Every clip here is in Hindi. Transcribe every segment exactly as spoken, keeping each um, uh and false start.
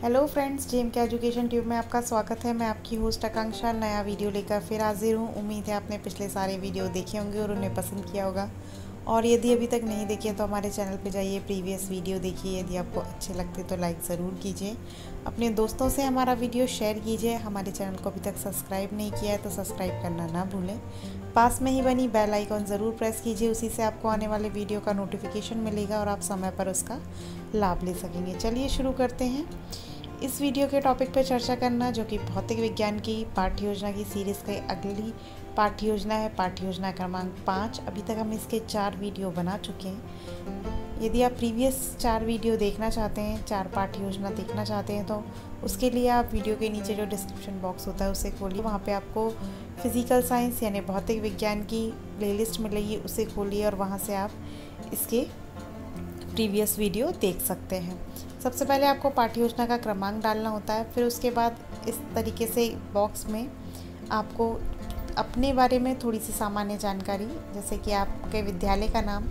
हेलो फ्रेंड्स, जेम के एजुकेशन ट्यूब में आपका स्वागत है। मैं आपकी होस्ट आकांक्षा नया वीडियो लेकर फिर हाजिर हूँ। उम्मीद है आपने पिछले सारे वीडियो देखे होंगे और उन्हें पसंद किया होगा। और यदि अभी तक नहीं देखे तो हमारे चैनल पे जाइए, प्रीवियस वीडियो देखिए। यदि आपको अच्छे लगते तो लाइक ज़रूर कीजिए, अपने दोस्तों से हमारा वीडियो शेयर कीजिए। हमारे चैनल को अभी तक सब्सक्राइब नहीं किया है तो सब्सक्राइब करना ना भूलें। पास में ही बनी बेल आइकॉन ज़रूर प्रेस कीजिए, उसी से आपको आने वाले वीडियो का नोटिफिकेशन मिलेगा और आप समय पर उसका लाभ ले सकेंगे। चलिए शुरू करते हैं। इस वीडियो के टॉपिक पर चर्चा करना, जो कि भौतिक विज्ञान की पाठ्य योजना की सीरीज़ की अगली पाठ्य योजना है, पाठ्य योजना क्रमांक पाँच। अभी तक हम इसके चार वीडियो बना चुके हैं। यदि आप प्रीवियस चार वीडियो देखना चाहते हैं, चार पाठ्य योजना देखना चाहते हैं, तो उसके लिए आप वीडियो के नीचे जो डिस्क्रिप्शन बॉक्स होता है उसे खोलिए। वहाँ पे आपको फिज़िकल साइंस यानी भौतिक विज्ञान की प्लेलिस्ट मिलेगी, उसे खोलिए और वहाँ से आप इसके प्रीवियस वीडियो देख सकते हैं। सबसे पहले आपको पाठ्य योजना का क्रमांक डालना होता है। फिर उसके बाद इस तरीके से बॉक्स में आपको अपने बारे में थोड़ी सी सामान्य जानकारी, जैसे कि आपके विद्यालय का नाम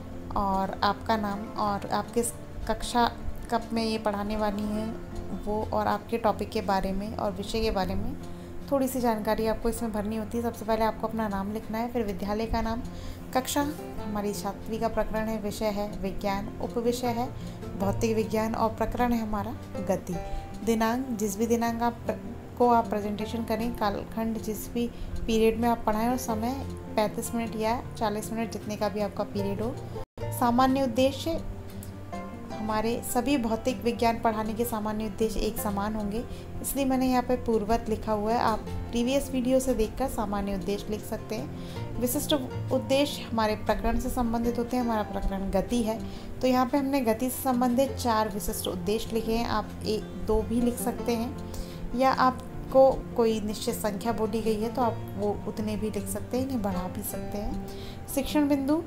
और आपका नाम और आप किस कक्षा कब में ये पढ़ाने वाली हैं वो, और आपके टॉपिक के बारे में और विषय के बारे में थोड़ी सी जानकारी आपको इसमें भरनी होती है। सबसे पहले आपको अपना नाम लिखना है, फिर विद्यालय का नाम, कक्षा हमारी छात्रवी का प्रकरण है, विषय है विज्ञान, उपविषय है भौतिक विज्ञान और प्रकरण है हमारा गति। दिनांक, जिस भी दिनांक आप को आप प्रेजेंटेशन करें, कालखंड जिस भी पीरियड में आप पढ़ाएं और समय पैंतीस मिनट या चालीस मिनट जितने का भी आपका पीरियड हो। सामान्य उद्देश्य, हमारे सभी भौतिक विज्ञान पढ़ाने के सामान्य उद्देश्य एक समान होंगे, इसलिए मैंने यहाँ पे पूर्ववत लिखा हुआ है। आप प्रीवियस वीडियो से देखकर सामान्य उद्देश्य लिख सकते हैं। विशिष्ट उद्देश्य हमारे प्रकरण से संबंधित होते हैं। हमारा प्रकरण गति है, तो यहाँ पे हमने गति से संबंधित चार विशिष्ट उद्देश्य लिखे हैं। आप एक दो भी लिख सकते हैं, या आपको कोई निश्चित संख्या बोली गई है तो आप वो उतने भी लिख सकते हैं, इन्हें बढ़ा भी सकते हैं। शिक्षण बिंदु,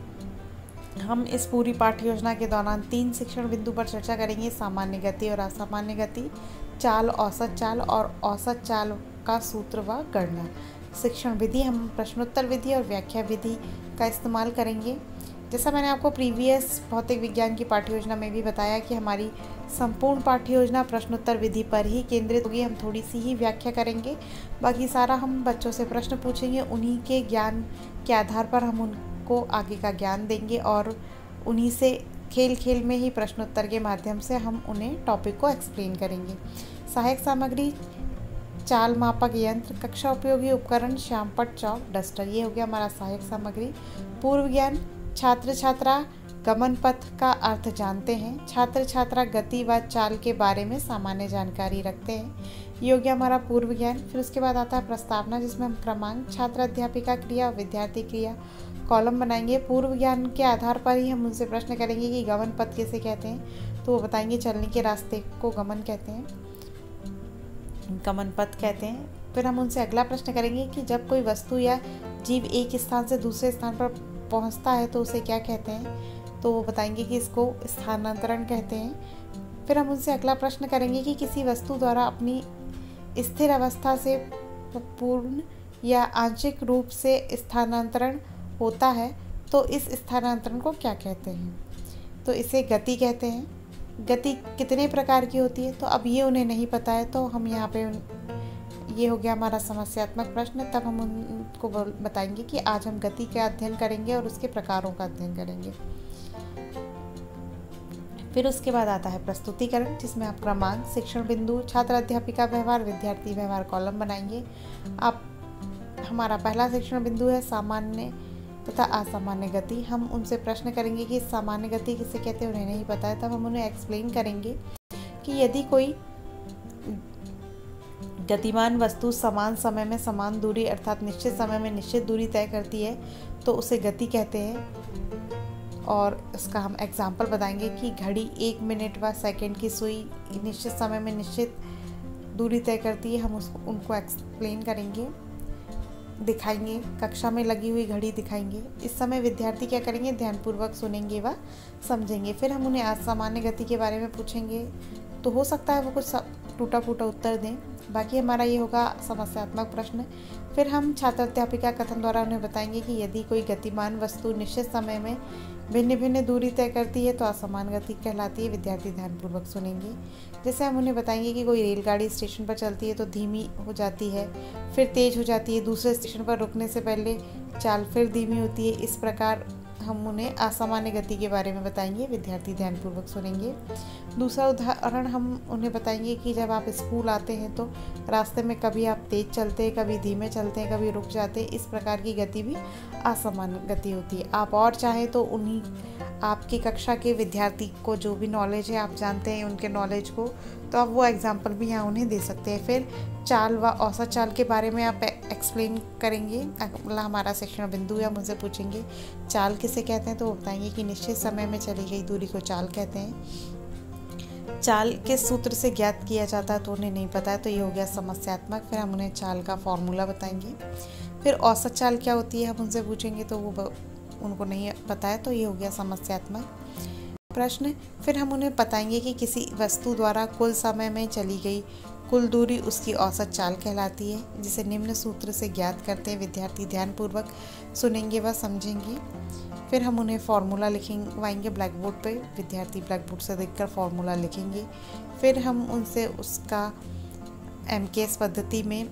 हम इस पूरी पाठ्य योजना के दौरान तीन शिक्षण बिंदु पर चर्चा करेंगे: सामान्य गति और असामान्य गति, चाल, औसत चाल और औसत चाल का सूत्र व गणना। शिक्षण विधि, हम प्रश्नोत्तर विधि और व्याख्या विधि का इस्तेमाल करेंगे। जैसा मैंने आपको प्रीवियस भौतिक विज्ञान की पाठ्य योजना में भी बताया कि हमारी संपूर्ण पाठ्य योजना प्रश्नोत्तर विधि पर ही केंद्रित होगी। हम थोड़ी सी ही व्याख्या करेंगे, बाकी सारा हम बच्चों से प्रश्न पूछेंगे, उन्हीं के ज्ञान के आधार पर हम उनको आगे का ज्ञान देंगे और उन्हीं से खेल खेल में ही प्रश्नोत्तर के माध्यम से हम उन्हें टॉपिक को एक्सप्लेन करेंगे। सहायक सामग्री, चाल मापक यंत्र, कक्षा उपयोगी उपकरण, श्यामपट्ट, चौक, डस्टर, ये हो गया हमारा सहायक सामग्री। पूर्व ज्ञान, छात्र छात्रा गमन पथ का अर्थ जानते हैं, छात्र छात्रा गति व चाल के बारे में सामान्य जानकारी रखते हैं, ये हो गया हमारा पूर्व ज्ञान। फिर उसके बाद आता है प्रस्तावना, जिसमें हम क्रमांक, छात्र अध्यापिका क्रिया, विद्यार्थी क्रिया, कॉलम बनाएंगे। पूर्व ज्ञान के आधार पर ही हम उनसे प्रश्न करेंगे कि गमन पथ किसे कहते हैं, तो वो बताएंगे चलने के रास्ते को गमन कहते हैं, गमन पथ कहते हैं। फिर हम उनसे अगला प्रश्न करेंगे कि जब कोई वस्तु या जीव एक स्थान से दूसरे स्थान पर पहुंचता है तो उसे क्या कहते हैं, तो वो बताएंगे कि इसको स्थानांतरण कहते हैं। फिर हम उनसे अगला प्रश्न करेंगे कि किसी वस्तु द्वारा अपनी स्थिर अवस्था से पूर्ण या आंशिक रूप से स्थानांतरण होता है तो इस स्थानांतरण को क्या कहते हैं, तो इसे गति कहते हैं। गति कितने प्रकार की होती है, तो अब ये उन्हें नहीं पता है, तो हम यहाँ पे ये हो गया हमारा समस्यात्मक प्रश्न। तब हम उनको बताएंगे कि आज हम गति का अध्ययन करेंगे और उसके प्रकारों का अध्ययन करेंगे। फिर उसके बाद आता है प्रस्तुतिकरण, जिसमें आप क्रमांक, शिक्षण बिंदु, छात्र अध्यापिका व्यवहार, विद्यार्थी व्यवहार, कॉलम बनाएंगे। आप हमारा पहला शिक्षण बिंदु है सामान्य तथा असामान्य गति। हम उनसे प्रश्न करेंगे कि सामान्य गति किसे कहते हैं, उन्हें नहीं पता है। तब हम उन्हें एक्सप्लेन करेंगे कि यदि कोई गतिमान वस्तु समान समय में समान दूरी अर्थात निश्चित समय में निश्चित दूरी तय करती है तो उसे गति कहते हैं। और इसका हम एग्जाम्पल बताएंगे कि घड़ी एक मिनट व सेकंड की सुई निश्चित समय में निश्चित दूरी तय करती है, हम उसको उनको एक्सप्लेन करेंगे, दिखाएंगे, कक्षा में लगी हुई घड़ी दिखाएंगे। इस समय विद्यार्थी क्या करेंगे, ध्यानपूर्वक सुनेंगे व समझेंगे। फिर हम उन्हें असामान्य गति के बारे में पूछेंगे, तो हो सकता है वो कुछ टूटा फूटा उत्तर दें, बाकी हमारा ये होगा समस्यात्मक प्रश्न। फिर हम छात्र अध्यापिका कथन द्वारा उन्हें बताएंगे कि यदि कोई गतिमान वस्तु निश्चित समय में भिन्न भिन्न दूरी तय करती है तो असमान गति कहलाती है। विद्यार्थी ध्यानपूर्वक सुनेंगे। जैसे हम उन्हें बताएंगे कि कोई रेलगाड़ी स्टेशन पर चलती है तो धीमी हो जाती है, फिर तेज हो जाती है, दूसरे स्टेशन पर रुकने से पहले चाल फिर धीमी होती है। इस प्रकार हम उन्हें असामान्य गति के बारे में बताएंगे। विद्यार्थी ध्यानपूर्वक सुनेंगे। दूसरा उदाहरण हम उन्हें बताएंगे कि जब आप स्कूल आते हैं तो रास्ते में कभी आप तेज चलते हैं, कभी धीमे चलते हैं, कभी रुक जाते हैं। इस प्रकार की गति भी असामान्य गति होती है। आप और चाहें तो उन्हीं आपकी कक्षा के विद्यार्थी को जो भी नॉलेज है आप जानते हैं उनके नॉलेज को, तो आप वो एग्जाम्पल भी यहाँ उन्हें दे सकते हैं। फिर चाल व औसत चाल के बारे में आप एक्सप्लेन करेंगे। मतलब हमारा सेक्शन बिंदु या मुझसे पूछेंगे चाल किसे कहते हैं तो वो बताएंगे कि निश्चित समय में चली गई दूरी को चाल कहते हैं। चाल किस सूत्र से ज्ञात किया जाता है तो उन्हें नहीं पता है तो ये हो गया समस्यात्मक। फिर हम उन्हें चाल का फॉर्मूला बताएंगे। फिर औसत चाल क्या होती है हम उनसे पूछेंगे तो वो उनको नहीं पता है तो ये हो गया समस्यात्मक प्रश्न। फिर हम उन्हें बताएंगे कि किसी वस्तु द्वारा कुल समय में चली गई कुल दूरी उसकी औसत चाल कहलाती है, जिसे निम्न सूत्र से ज्ञात करते हैं। विद्यार्थी ध्यानपूर्वक सुनेंगे व समझेंगे। फिर हम उन्हें फार्मूला लिखवाएंगे ब्लैक बोर्ड पे। विद्यार्थी ब्लैक बोर्ड से देखकर फार्मूला लिखेंगे। फिर हम उनसे उसका एम के एस पद्धति में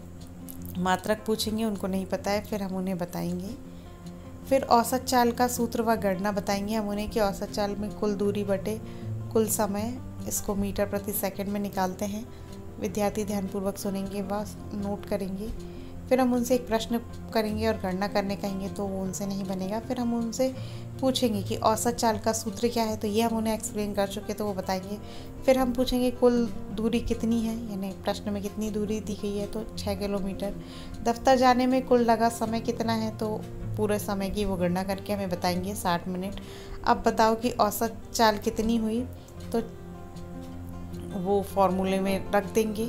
मात्रक पूछेंगे, उनको नहीं पता है, फिर हम उन्हें बताएंगे। फिर औसत चाल का सूत्र व गणना बताएंगे हम उन्हें कि औसत चाल में कुल दूरी बटे कुल समय, इसको मीटर प्रति सेकंड में निकालते हैं। विद्यार्थी ध्यानपूर्वक सुनेंगे व नोट करेंगे। फिर हम उनसे एक प्रश्न करेंगे और गणना करने कहेंगे तो वो उनसे नहीं बनेगा। फिर हम उनसे पूछेंगे कि औसत चाल का सूत्र क्या है, तो ये हम उन्हें एक्सप्लेन कर चुके तो वो बताएंगे। फिर हम पूछेंगे कुल दूरी कितनी है, यानी प्रश्न में कितनी दूरी दी गई है तो छः किलोमीटर। दफ्तर जाने में कुल लगा समय कितना है तो पूरे समय की वो गणना करके हमें बताएंगे साठ मिनट। अब बताओ कि औसत चाल कितनी हुई, तो वो फॉर्मूले में रख देंगे।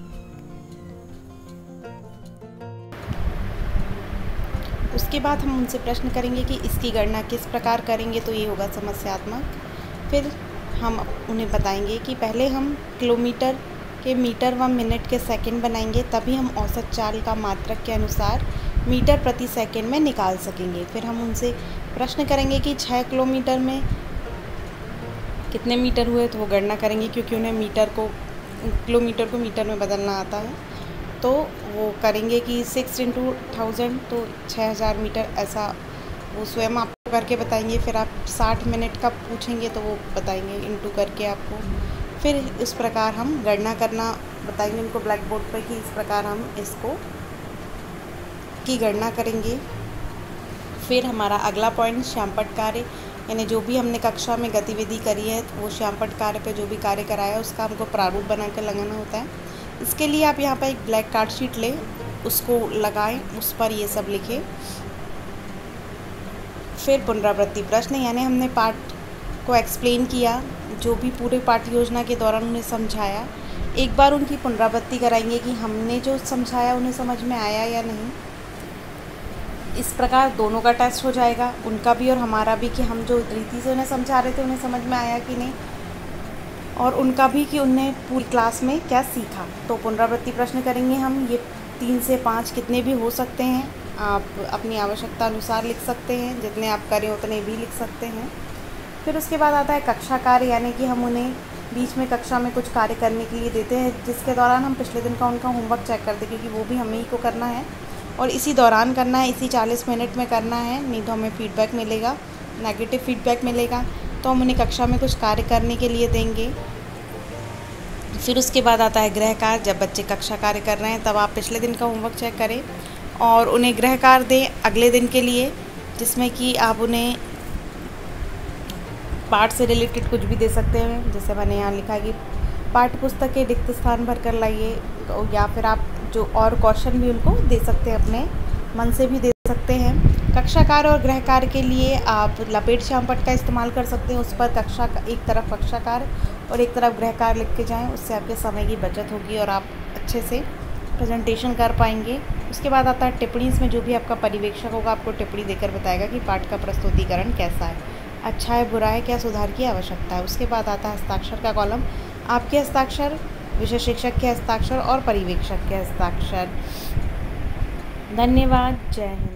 उसके बाद हम उनसे प्रश्न करेंगे कि इसकी गणना किस प्रकार करेंगे, तो ये होगा समस्यात्मक। फिर हम उन्हें बताएंगे कि पहले हम किलोमीटर के मीटर व मिनट के सेकंड बनाएंगे, तभी हम औसत चाल का मात्रक के अनुसार मीटर प्रति सेकंड में निकाल सकेंगे। फिर हम उनसे प्रश्न करेंगे कि छः किलोमीटर में कितने मीटर हुए, तो वो गणना करेंगे क्योंकि उन्हें मीटर को किलोमीटर को मीटर में बदलना आता है। तो वो करेंगे कि सिक्स इंटू थाउजेंड तो छः हज़ार मीटर, ऐसा वो स्वयं आपको करके बताएंगे। फिर आप साठ मिनट का पूछेंगे तो वो बताएंगे इंटू करके आपको। फिर इस प्रकार हम गणना करना बताएंगे उनको ब्लैक बोर्ड पर कि इस प्रकार हम इसको की गणना करेंगे। फिर हमारा अगला पॉइंट श्यामपट्ट कार्य, यानी जो भी हमने कक्षा में गतिविधि करी है वो श्यामपट्ट कार्य पे जो भी कार्य कराया है उसका हमको प्रारूप बनाकर लगाना होता है। इसके लिए आप यहाँ पर एक ब्लैक कार्ड शीट लें, उसको लगाएं, उस पर ये सब लिखें। फिर पुनरावृत्ति प्रश्न, यानी हमने पाठ को एक्सप्लेन किया, जो भी पूरे पाठ योजना के दौरान उन्हें समझाया, एक बार उनकी पुनरावृत्ति कराएंगे कि हमने जो समझाया उन्हें समझ में आया या नहीं। इस प्रकार दोनों का टेस्ट हो जाएगा, उनका भी और हमारा भी, कि हम जो रीति से उन्हें समझा रहे थे उन्हें समझ में आया कि नहीं, और उनका भी कि उन्हें पूरी क्लास में क्या सीखा। तो पुनरावृत्ति प्रश्न करेंगे हम, ये तीन से पाँच कितने भी हो सकते हैं, आप अपनी आवश्यकता अनुसार लिख सकते हैं, जितने आप करें उतने भी लिख सकते हैं। फिर उसके बाद आता है कक्षा कार्य, यानी कि हम उन्हें बीच में कक्षा में कुछ कार्य करने के लिए देते हैं, जिसके दौरान हम पिछले दिन का उनका होमवर्क चेक करते हैं, क्योंकि वो भी हमें ही को करना है और इसी दौरान करना है, इसी चालीस मिनट में करना है, नहीं तो हमें फीडबैक मिलेगा, नेगेटिव फीडबैक मिलेगा। तो हम उन्हें कक्षा में कुछ कार्य करने के लिए देंगे। फिर उसके बाद आता है गृह कार्य, जब बच्चे कक्षा कार्य कर रहे हैं तब आप पिछले दिन का होमवर्क चेक करें और उन्हें गृह कार्य दें अगले दिन के लिए, जिसमें कि आप उन्हें पाठ से रिलेटेड कुछ भी दे सकते हैं। जैसे मैंने यहाँ लिखा कि पाठ्य पुस्तक के रिक्त स्थान भर कर लाइए, या फिर आप जो और क्वेश्चन भी उनको दे सकते हैं, अपने मन से भी दे सकते हैं। कक्षा कार्य और गृह कार्य के लिए आप लपेट श्यामपट्ट का इस्तेमाल कर सकते हैं, उस पर कक्षा एक तरफ कक्षा कार्य और एक तरफ गृह कार्य लिख के जाएँ, उससे आपके समय की बचत होगी और आप अच्छे से प्रेजेंटेशन कर पाएंगे। उसके बाद आता है टिप्पणी, इसमें जो भी आपका पर्यवेक्षक होगा आपको टिप्पणी देकर बताएगा कि पाठ का प्रस्तुतिकरण कैसा है, अच्छा है, बुरा है, क्या सुधार की आवश्यकता है। उसके बाद आता है हस्ताक्षर का कॉलम, आपके हस्ताक्षर, विषय शिक्षक के हस्ताक्षर और पर्यवेक्षक के हस्ताक्षर। धन्यवाद, जय हिंद।